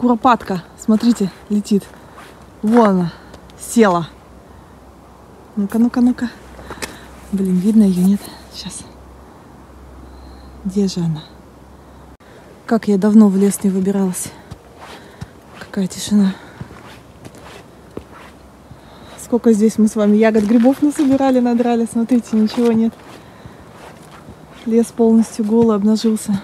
куропатка. Смотрите, летит. Вон она, села. Ну-ка, ну-ка, ну-ка. Блин, видно ее, нет? Сейчас. Где же она? Как я давно в лес не выбиралась. Какая тишина. Сколько здесь мы с вами ягод, грибов насобирали, надрали. Смотрите, ничего нет. Лес полностью голый, обнажился.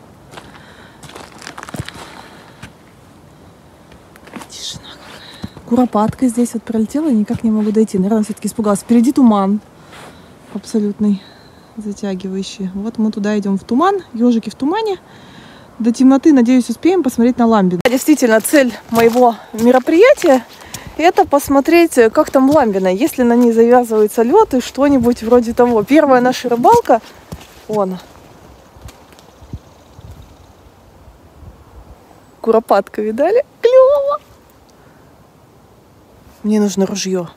Тишина какая. Куропатка здесь вот пролетела, никак не могу дойти. Наверное, все-таки испугалась. Впереди туман абсолютный, затягивающий. Вот мы туда идем в туман, ежики в тумане. До темноты, надеюсь, успеем посмотреть на Ламбино. Действительно, цель моего мероприятия — это посмотреть, как там Ламбино, если на ней завязывается лед и что-нибудь вроде того. Первая наша рыбалка, вон, куропатка, видали? Клево! Мне нужно ружье.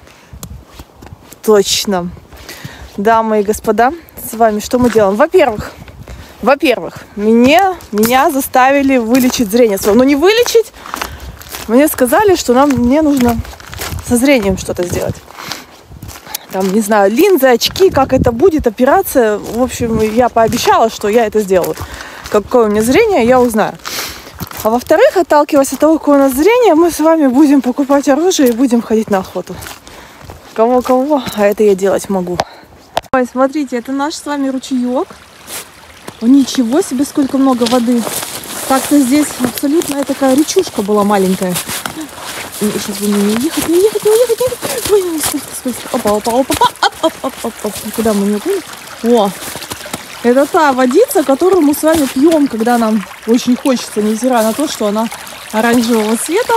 Точно. Дамы и господа, с вами что мы делаем? Во-первых, меня заставили вылечить зрение свое. Но не вылечить, мне сказали, что мне нужно со зрением что-то сделать. Там, не знаю, линзы, очки, как это будет, операция. В общем, я пообещала, что я это сделаю. Какое у меня зрение, я узнаю. А во-вторых, отталкиваясь от того, какое у нас зрение, мы с вами будем покупать оружие и будем ходить на охоту. Кого-кого, а это я делать могу. Ой, смотрите, это наш с вами ручеек. О, ничего себе, сколько много воды. Так-то здесь абсолютно такая речушка была маленькая. Сейчас бы не ехать. Ой, сколько. Опа. Оп. Куда мы не уплыли? О, это та водица, которую мы с вами пьем, когда нам очень хочется, невзирая на то, что она оранжевого цвета.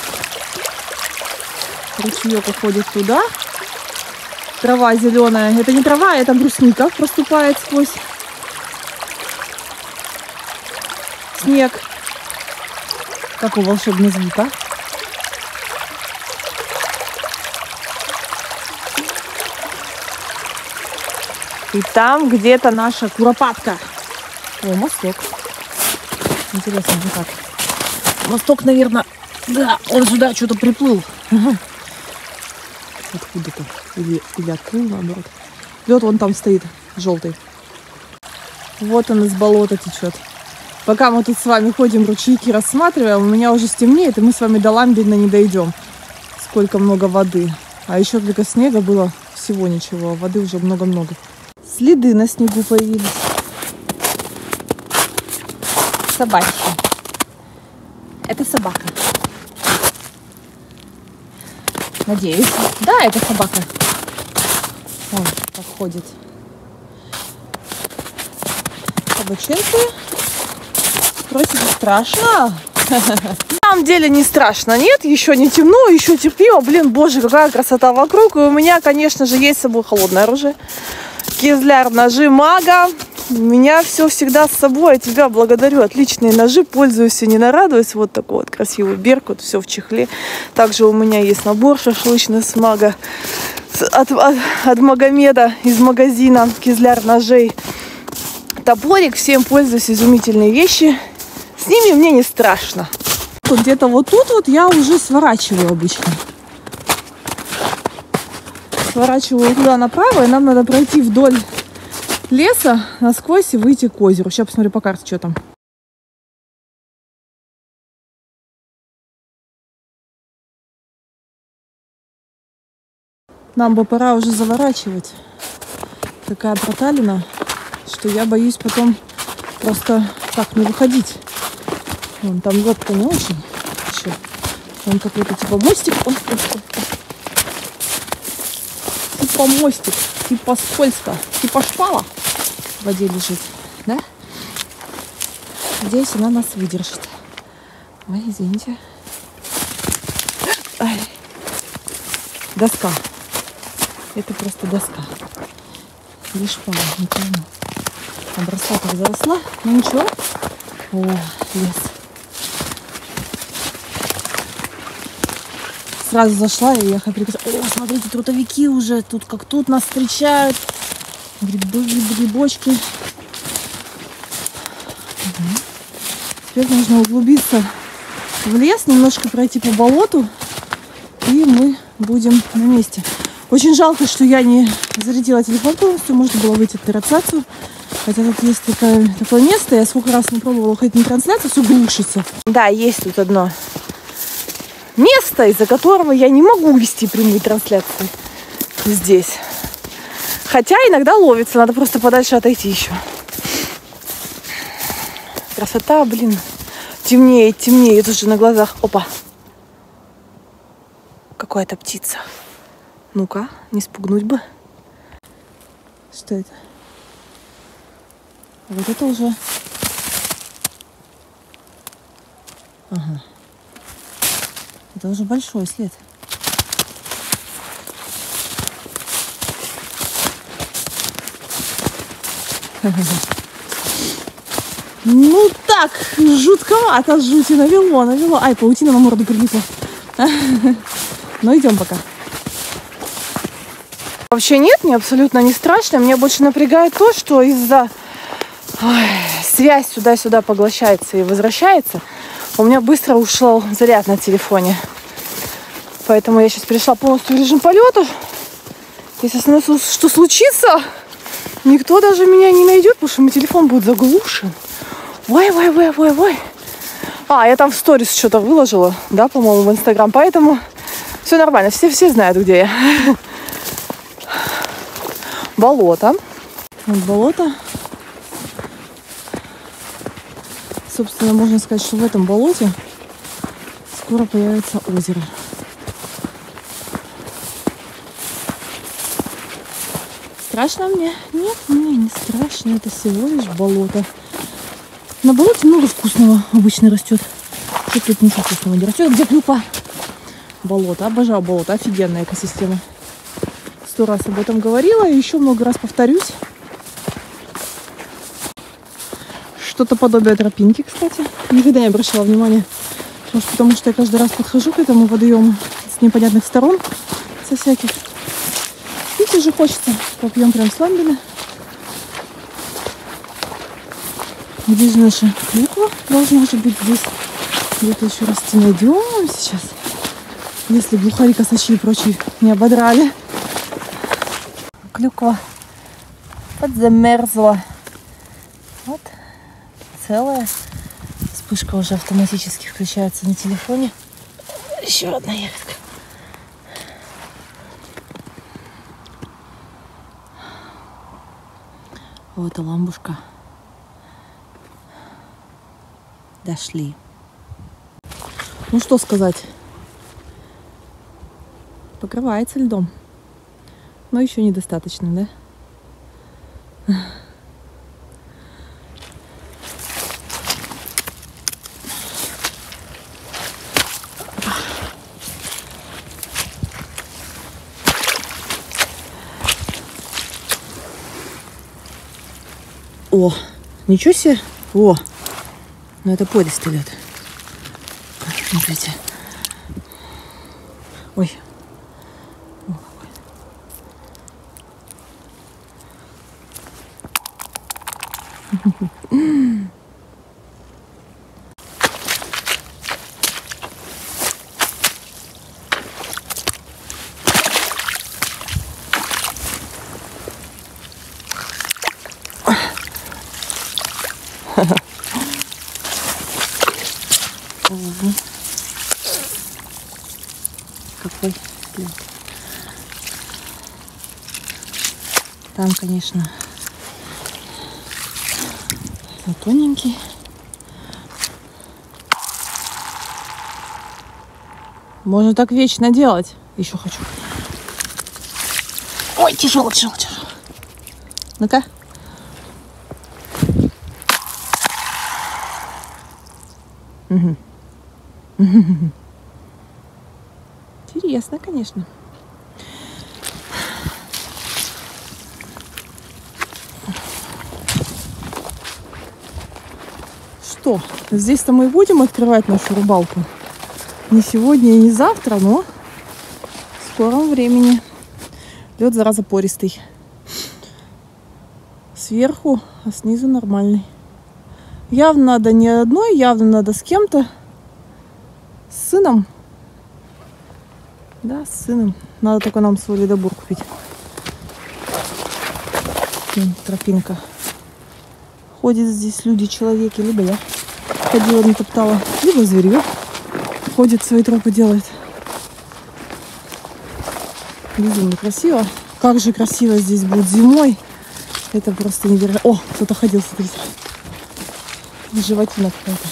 Ручеек уходит туда. Трава зеленая. Это не трава, это брусника проступает сквозь снег. Какой волшебный звук, а? И там где-то наша куропатка. О, мосток. Интересно, как. Мосток, наверное, да, он сюда что-то приплыл. Откуда-то. Или открыл, наоборот. Лед вон там стоит, желтый. Вот он из болота течет. Пока мы тут с вами ходим, ручейки рассматриваем, у меня уже стемнеет, и мы с вами до Ламбино не дойдем. Сколько много воды. А еще только снега было всего ничего, а воды уже много-много. Следы на снегу появились. Собачки. Это собака. Надеюсь. Да, это собака. Вон, как ходит. Собаченцы. Спросите, страшно? На самом деле не страшно, нет, еще не темно, еще терпимо. Блин, боже, какая красота вокруг. И у меня, конечно же, есть с собой холодное оружие. Кизляр, ножи мага. У меня все всегда с собой. Я тебя благодарю. Отличные ножи, пользуюсь и не нарадуюсь. Вот такой вот красивый беркут, все в чехле. Также у меня есть набор шашлычный с мага. От Магомеда из магазина. Кизляр ножей. Топорик. Всем пользуюсь, изумительные вещи. С ними мне не страшно. Вот где-то вот тут вот я уже сворачиваю обычно. Сворачиваю туда направо, и нам надо пройти вдоль леса насквозь и выйти к озеру. Сейчас посмотрю по карте, что там. Нам бы пора уже заворачивать. Такая проталина, что я боюсь потом просто так не выходить. Вон там лодка не очень еще. Вон какой-то типа мостик. Типа мостик, типа скользко, типа шпала в воде лежит, да? Надеюсь, она нас выдержит. Ой, извините. Ай. Доска. Это просто доска. Или шпала, не пойму. Обросла так заросла, но ничего. О, лес. Сразу зашла и ехала прикасаться. О, смотрите, трутовики уже. Тут как тут нас встречают. Грибочки. Угу. Теперь нужно углубиться в лес, немножко пройти по болоту, и мы будем на месте. Очень жалко, что я не зарядила телефон полностью, можно было выйти на трансляцию. Хотя тут есть такое место, я сколько раз не пробовала ходить на трансляцию, все глушится. Да, есть тут одно место, из-за которого я не могу вести прямые трансляции здесь. Хотя иногда ловится, надо просто подальше отойти еще. Красота, блин. Темнеет, темнеет уже на глазах. Опа. Какая-то птица. Ну-ка, не спугнуть бы. Что это? Вот это уже... Ага. Это уже большой след. Ну так, жутковато, жути навело. Ай, паутина на морду прилипла. Но идем пока. Вообще нет, мне абсолютно не страшно. Меня больше напрягает то, что из-за... связь сюда-сюда поглощается и возвращается. У меня быстро ушел заряд на телефоне. Поэтому я сейчас перешла полностью в режим полета. Если что случится, никто даже меня не найдет, потому что мой телефон будет заглушен. Ой. Я там в сторис что-то выложила, да, по-моему, в Инстаграм. Поэтому все нормально, все знают, где я. Болото. Вот болото. Собственно, можно сказать, что в этом болоте скоро появится озеро. Страшно мне? Нет, мне не страшно. Это всего лишь болото. На болоте много вкусного обычно растет. Что тут ничего вкусного не растет? Где клюква? Болото. Обожаю болото. Офигенная экосистема. 100 раз об этом говорила. И еще много раз повторюсь. Что-то подобие тропинки, кстати. Никогда не обращала внимания. Может, потому что я каждый раз подхожу к этому водоему с непонятных сторон. Со всяких. Пить уже хочется. Попьем прям сламбина. Где же наша клюква? Должна же быть здесь. Где-то еще расти. Найдем сейчас. Если глухари, косачи и прочие не ободрали. Клюква подзамерзла. Вот. Целая. Вспышка уже автоматически включается на телефоне. Еще одна ягодка. Вот и ламбушка. Дошли. Ну что сказать. Покрывается льдом. Но еще недостаточно, да? О, ничего себе. О, ну это пористый лед. Смотрите. Ой. О, какой. Какой след. Там, конечно, тоненький. Можно так вечно делать. Еще хочу. Ой, тяжело. Ну-ка. Угу. Интересно, конечно. Что, здесь-то мы будем открывать нашу рыбалку. Не сегодня и не завтра, но в скором времени. Лед, зараза, пористый. Сверху, а снизу нормальный. Явно надо не одной, явно надо с кем-то. С сыном. Да, с сыном. Надо только нам свой ледобур купить. Тропинка. Ходят здесь люди, человеки, либо я ходила, не топтала, либо зверье ходит, свои тропы делает. Безумно красиво. Как же красиво здесь будет зимой. Это просто невероятно. О, кто-то ходил, смотрите. Животина какая-то.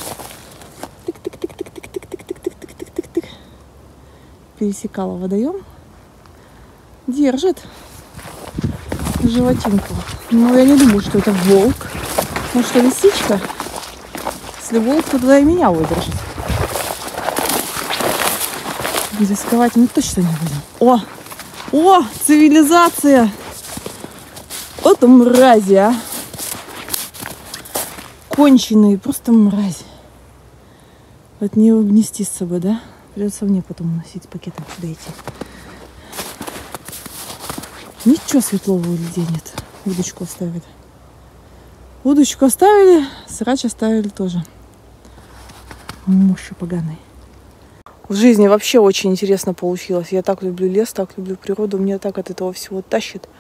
Тык-тык-тык-тык-тык-тык-тык-тык-тык-тык. Пересекала водоем. Держит животинку. Но я не думаю, что это волк. Может, что лисичка? Если волк, то тогда и меня выдержит. Рисковать мы точно не будем. О, цивилизация! Вот мрази, а! Конченые, просто мрази. Вот не унести с собой, да? Придется мне потом носить пакетом сюда идти. Ничего светлого у людей нет. Удочку оставили. Удочку оставили, срач оставили тоже. Мощи поганый. В жизни вообще очень интересно получилось. Я так люблю лес, так люблю природу. Меня так от этого всего тащит.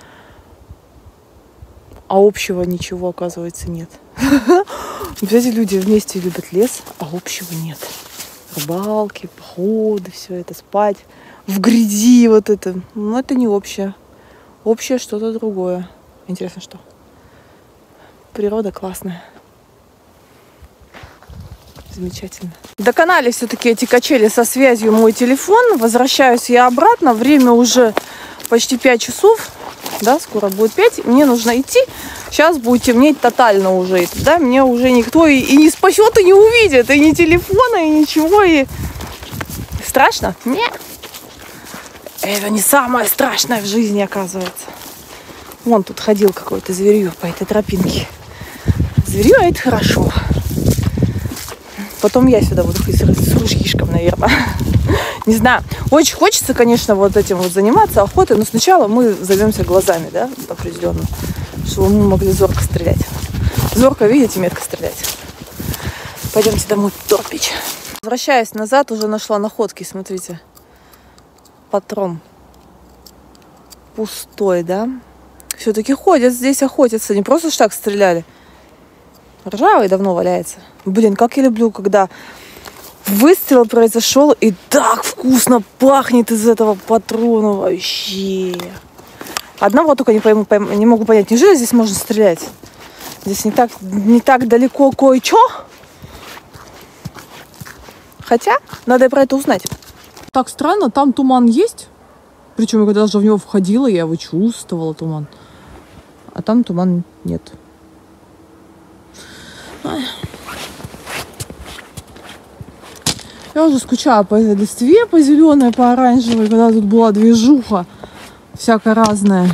А общего ничего, оказывается, нет. Эти люди вместе любят лес, а общего нет. Рыбалки, походы, все это, спать в грязи вот это. Но это не общее. Общее что-то другое. Интересно, что? Природа классная. Замечательно. Доконали все-таки эти качели со связью мой телефон. Возвращаюсь я обратно. Время уже почти 5 часов. Да, скоро будет 5. Мне нужно идти. Сейчас будет темнеть тотально уже. И тогда меня уже никто и не спасет, и не увидит. И ни телефона, и ничего. И страшно? Нет. Это не самое страшное в жизни, оказывается. Вон тут ходил какой-то зверье по этой тропинке. Зверье — это хорошо. Потом я сюда буду ходить с ружьишком, наверное. Не знаю. Очень хочется, конечно, вот этим вот заниматься, охотой. Но сначала мы займемся глазами, да, определенно. Чтобы мы могли зорко стрелять. Зорко, видите, метко стрелять. Пойдемте домой топить. Возвращаясь назад, уже нашла находки, смотрите. Патрон. Пустой, да? Все-таки ходят здесь, охотятся. Не просто ж так стреляли. Ржавый давно валяется. Блин, как я люблю, когда выстрел произошел и так вкусно пахнет из этого патрона вообще. Одного только не могу понять, неужели здесь можно стрелять? Здесь не так далеко кое-что. Хотя, надо и про это узнать. Так странно, там туман есть. Причем, я когда даже в него входила, я его чувствовала, туман. А там туман нет. Ай. Я уже скучаю по этой листве, по зеленой, по оранжевой, когда тут была движуха всякая разная.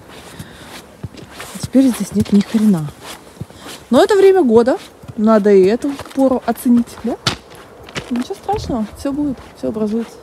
А теперь здесь нет ни хрена. Но это время года. Надо и эту пору оценить, да? Ничего страшного, все будет, все образуется.